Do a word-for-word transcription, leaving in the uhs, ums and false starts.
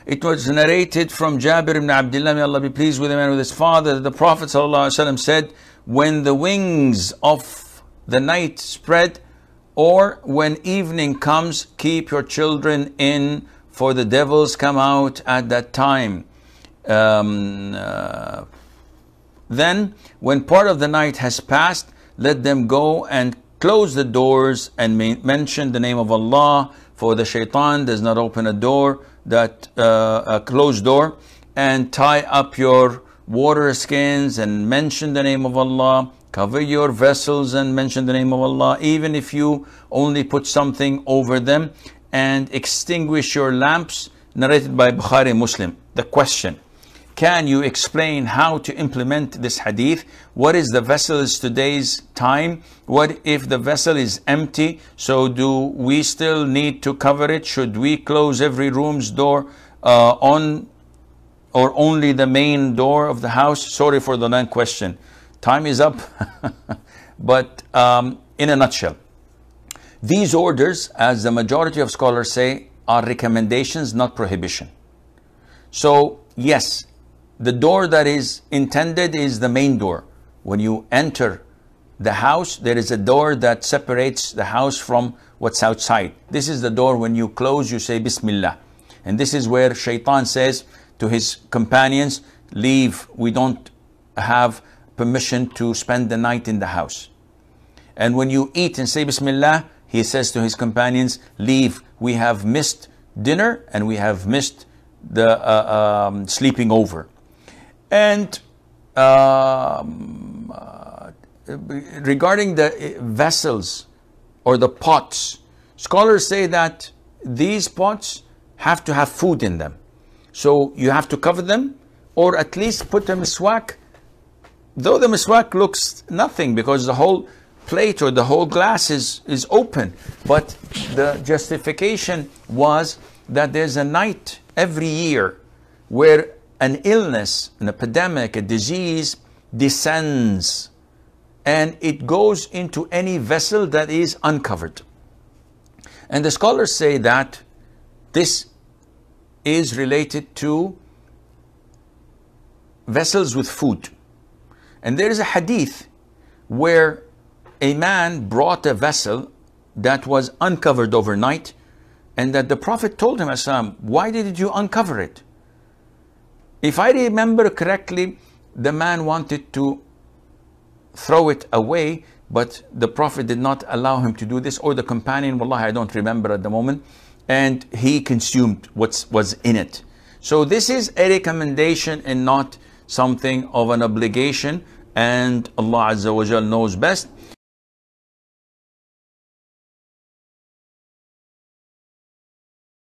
It was narrated from Jabir ibn Abdullah, may Allah be pleased with him and with his father, that the Prophet ﷺ said, when the wings of the night spread, or when evening comes, keep your children in, for the devils come out at that time. Um, uh, then, when part of the night has passed, let them go and close the doors and mention the name of Allah, for the shaitan does not open a door, that uh, a closed door, and tie up your water skins and mention the name of Allah, cover your vessels and mention the name of Allah, even if you only put something over them, and extinguish your lamps. Narrated by Bukhari Muslim. The question: can you explain how to implement this hadith? What is the vessel's today's time? What if the vessel is empty? So do we still need to cover it? Should we close every room's door uh, on or only the main door of the house? Sorry for the long question. Time is up. But um, in a nutshell, these orders, as the majority of scholars say, are recommendations, not prohibition. So yes, the door that is intended is the main door. When you enter the house, there is a door that separates the house from what's outside. This is the door. When you close, you say Bismillah. And this is where Shaitan says to his companions, leave, we don't have permission to spend the night in the house. And when you eat and say Bismillah, he says to his companions, leave, we have missed dinner and we have missed the uh, um, sleeping over. And um, uh, regarding the vessels or the pots, scholars say that these pots have to have food in them. So you have to cover them, or at least put a miswak, though the miswak looks nothing because the whole plate or the whole glass is, is open. But the justification was that there's a night every year where an illness, an epidemic, a disease descends, and it goes into any vessel that is uncovered. And the scholars say that this is related to vessels with food. And there is a hadith where a man brought a vessel that was uncovered overnight, and that the Prophet told him, why did you uncover it? If I remember correctly, the man wanted to throw it away, but the Prophet did not allow him to do this, or the companion, wallahi, I don't remember at the moment, and he consumed what was in it. So this is a recommendation and not something of an obligation, and Allah Azza wa Jal knows best.